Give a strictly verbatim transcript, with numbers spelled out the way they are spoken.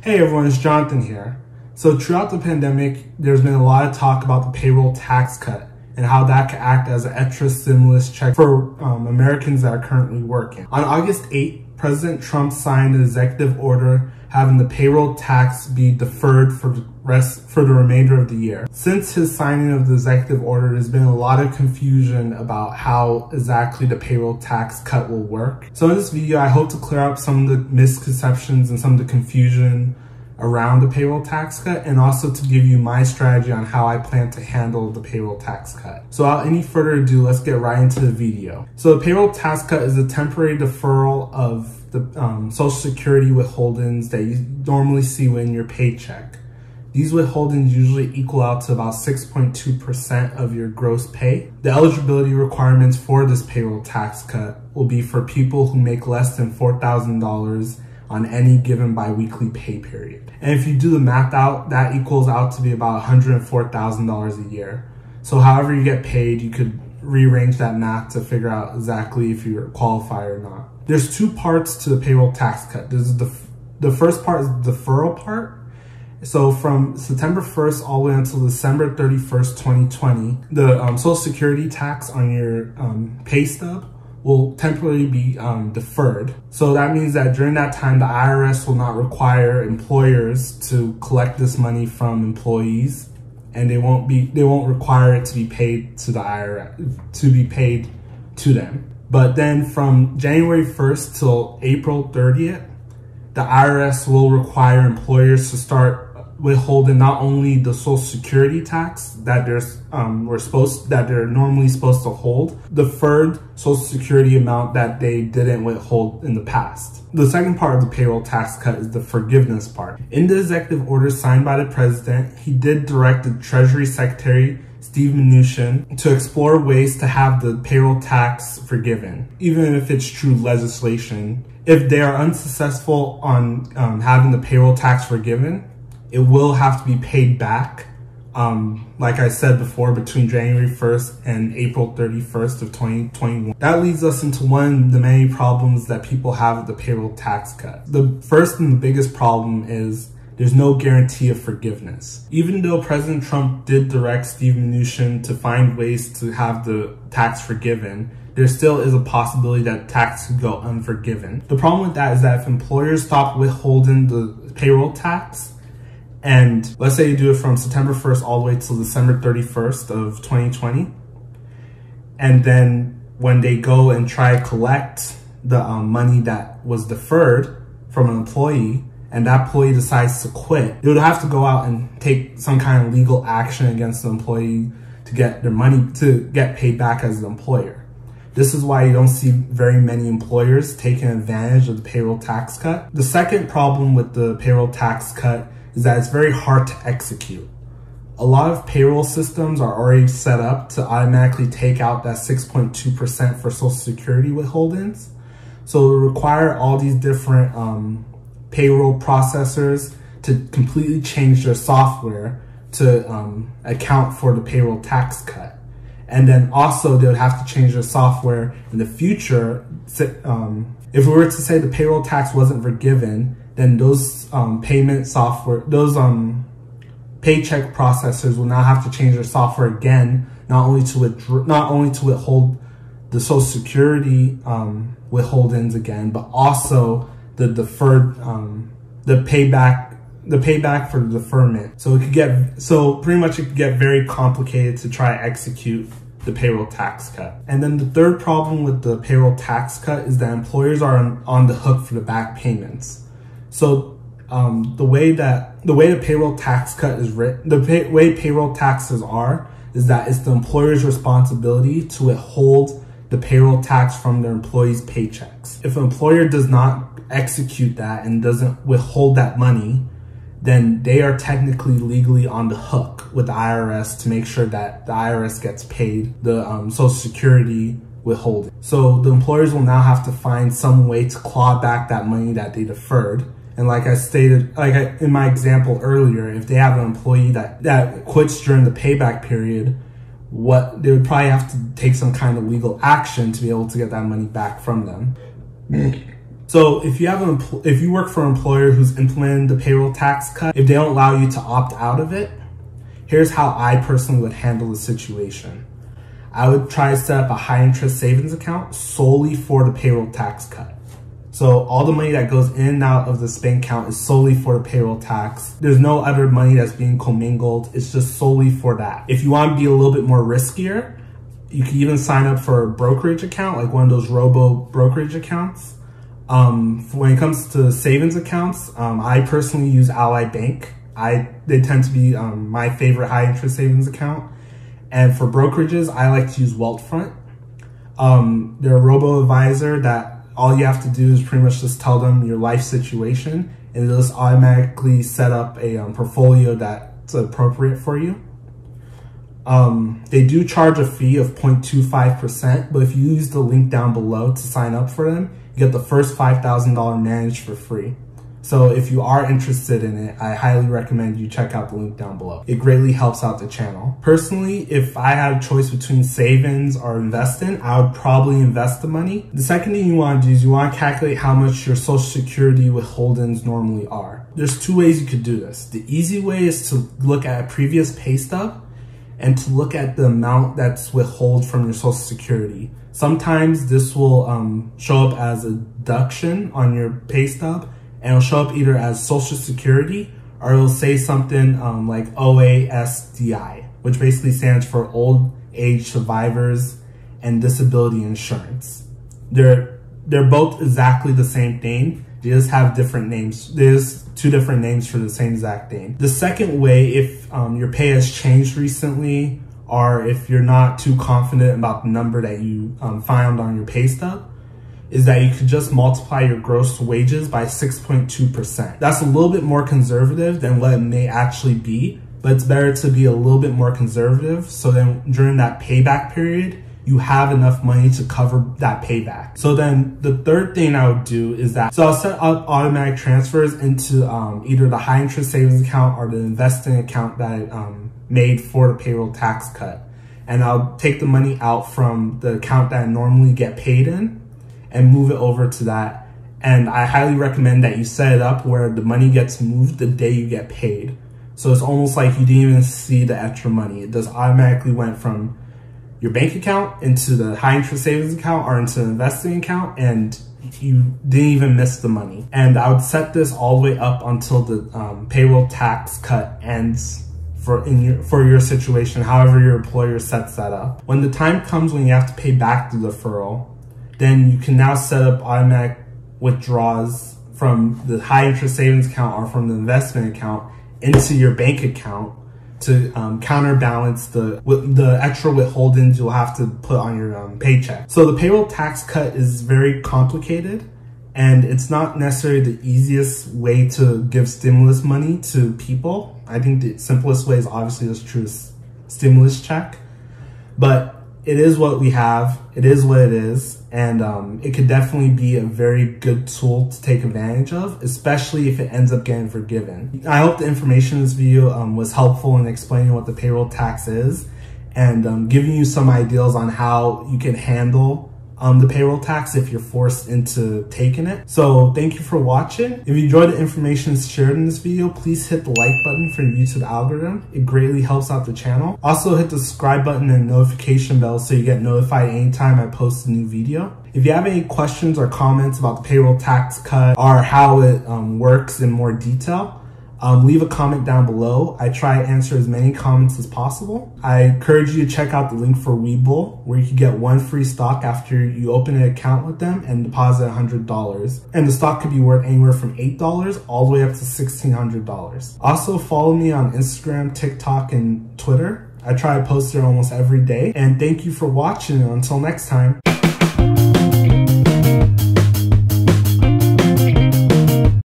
Hey everyone, it's Jonathan here. So throughout the pandemic, there's been a lot of talk about the payroll tax cut and how that could act as an extra stimulus check for um, Americans that are currently working. On August eighth, President Trump signed an executive order having the payroll tax be deferred for the rest for the remainder of the year. Since his signing of the executive order, there's been a lot of confusion about how exactly the payroll tax cut will work. So in this video, I hope to clear up some of the misconceptions and some of the confusion around the payroll tax cut, and also to give you my strategy on how I plan to handle the payroll tax cut. So without any further ado, let's get right into the video. So the payroll tax cut is a temporary deferral of the um, Social Security withholdings that you normally see in your paycheck. These withholdings usually equal out to about six point two percent of your gross pay. The eligibility requirements for this payroll tax cut will be for people who make less than four thousand dollars on any given biweekly pay period. And if you do the math out, that equals out to be about one hundred four thousand dollars a year. So however you get paid, you could rearrange that math to figure out exactly if you're qualified or not. There's two parts to the payroll tax cut. There's the, the first part is the deferral part. So from September first all the way until December thirty-first, twenty twenty, the um, Social Security tax on your um, pay stub will temporarily be um, deferred. So that means that during that time, the I R S will not require employers to collect this money from employees, and they won't be they won't require it to be paid to the I R S to be paid to them. But then from January first till April thirtieth, the I R S will require employers to start withholding not only the Social Security tax that they're um, we're supposed that they're normally supposed to hold, deferred Social Security amount that they didn't withhold in the past. The second part of the payroll tax cut is the forgiveness part. In the executive order signed by the president, he did direct the Treasury Secretary Steve Mnuchin to explore ways to have the payroll tax forgiven, even if it's true legislation. If they are unsuccessful on um, having the payroll tax forgiven, it will have to be paid back, um, like I said before, between January first and April thirty-first of twenty twenty-one. That leads us into one of the many problems that people have with the payroll tax cut. The first and the biggest problem is there's no guarantee of forgiveness. Even though President Trump did direct Steve Mnuchin to find ways to have the tax forgiven, there still is a possibility that tax could go unforgiven. The problem with that is that if employers stop withholding the payroll tax, and let's say you do it from September first all the way till December thirty-first of twenty twenty. And then when they go and try to collect the um, money that was deferred from an employee, and that employee decides to quit, they would have to go out and take some kind of legal action against the employee to get their money, to get paid back as the employer. This is why you don't see very many employers taking advantage of the payroll tax cut. The second problem with the payroll tax cut is that it's very hard to execute. A lot of payroll systems are already set up to automatically take out that six point two percent for Social Security withholdings. So it will require all these different um, payroll processors to completely change their software to um, account for the payroll tax cut. And then also they would have to change their software in the future. Um, if we were to say the payroll tax wasn't forgiven, then those um, payment software, those um, paycheck processors will now have to change their software again, not only to withdraw, not only to withhold the Social Security um, withholdings again, but also the deferred, um, the payback, the payback for the deferment. So it could get, so pretty much it could get very complicated to try to execute the payroll tax cut. And then the third problem with the payroll tax cut is that employers are on, on the hook for the back payments. So um, the way that the way the payroll tax cut is written, the pay, way payroll taxes are, is that it's the employer's responsibility to withhold the payroll tax from their employees' paychecks. If an employer does not execute that and doesn't withhold that money, then they are technically legally on the hook with the I R S to make sure that the I R S gets paid the um, Social Security withholding. So the employers will now have to find some way to claw back that money that they deferred. And like I stated, like I, in my example earlier, if they have an employee that, that quits during the payback period, what they would probably have to take some kind of legal action to be able to get that money back from them. So if you have an empl- if you work for an employer who's implemented the payroll tax cut, if they don't allow you to opt out of it, here's how I personally would handle the situation. I would try to set up a high interest savings account solely for the payroll tax cut. So all the money that goes in and out of this bank account is solely for the payroll tax. There's no other money that's being commingled. It's just solely for that. If you want to be a little bit more riskier, you can even sign up for a brokerage account, like one of those robo brokerage accounts. Um, when it comes to savings accounts, um, I personally use Ally Bank. I they tend to be um, my favorite high interest savings account. And for brokerages, I like to use Wealthfront. Um, they're a robo advisor that all you have to do is pretty much just tell them your life situation, and it'll just automatically set up a um, portfolio that's appropriate for you. Um, they do charge a fee of zero point two five percent, but if you use the link down below to sign up for them, you get the first five thousand dollars managed for free. So if you are interested in it, I highly recommend you check out the link down below. It greatly helps out the channel. Personally, if I had a choice between savings or investing, I would probably invest the money. The second thing you want to do is you want to calculate how much your Social Security withholdings normally are. There's two ways you could do this. The easy way is to look at a previous pay stub and to look at the amount that's withheld from your Social Security. Sometimes this will um, show up as a deduction on your pay stub, and it'll show up either as Social Security or it'll say something um, like O A S D I, which basically stands for Old Age Survivors and Disability Insurance. They're, they're both exactly the same thing. They just have different names. There's two different names for the same exact thing. The second way, if um, your pay has changed recently or if you're not too confident about the number that you um, found on your pay stub, is that you could just multiply your gross wages by six point two percent. That's a little bit more conservative than what it may actually be, but it's better to be a little bit more conservative so then during that payback period, you have enough money to cover that payback. So then the third thing I would do is that, so I'll set up automatic transfers into um, either the high interest savings account or the investing account that I um, made for the payroll tax cut. And I'll take the money out from the account that I normally get paid in and move it over to that. And I highly recommend that you set it up where the money gets moved the day you get paid. So it's almost like you didn't even see the extra money. It just automatically went from your bank account into the high interest savings account or into the investing account, and you didn't even miss the money. And I would set this all the way up until the um, payroll tax cut ends for in your for your situation, however your employer sets that up. When the time comes when you have to pay back the deferral, then you can now set up automatic withdrawals from the high interest savings account or from the investment account into your bank account to um, counterbalance the the extra withholdings you'll have to put on your um, paycheck. So the payroll tax cut is very complicated, and it's not necessarily the easiest way to give stimulus money to people. I think the simplest way is obviously just true stimulus check, but it is what we have. It is what it is. And um, it could definitely be a very good tool to take advantage of, especially if it ends up getting forgiven. I hope the information in this video um, was helpful in explaining what the payroll tax is and um, giving you some ideas on how you can handle um, the payroll tax if you're forced into taking it. So thank you for watching. If you enjoyed the information shared in this video, please hit the like button for the YouTube algorithm. It greatly helps out the channel. Also hit the subscribe button and notification bell so you get notified anytime I post a new video. If you have any questions or comments about the payroll tax cut or how it um, works in more detail, Um, leave a comment down below. I try to answer as many comments as possible. I encourage you to check out the link for Webull, where you can get one free stock after you open an account with them and deposit one hundred dollars. And the stock could be worth anywhere from eight dollars all the way up to sixteen hundred dollars. Also, follow me on Instagram, TikTok, and Twitter. I try to post there almost every day. And thank you for watching. Until next time.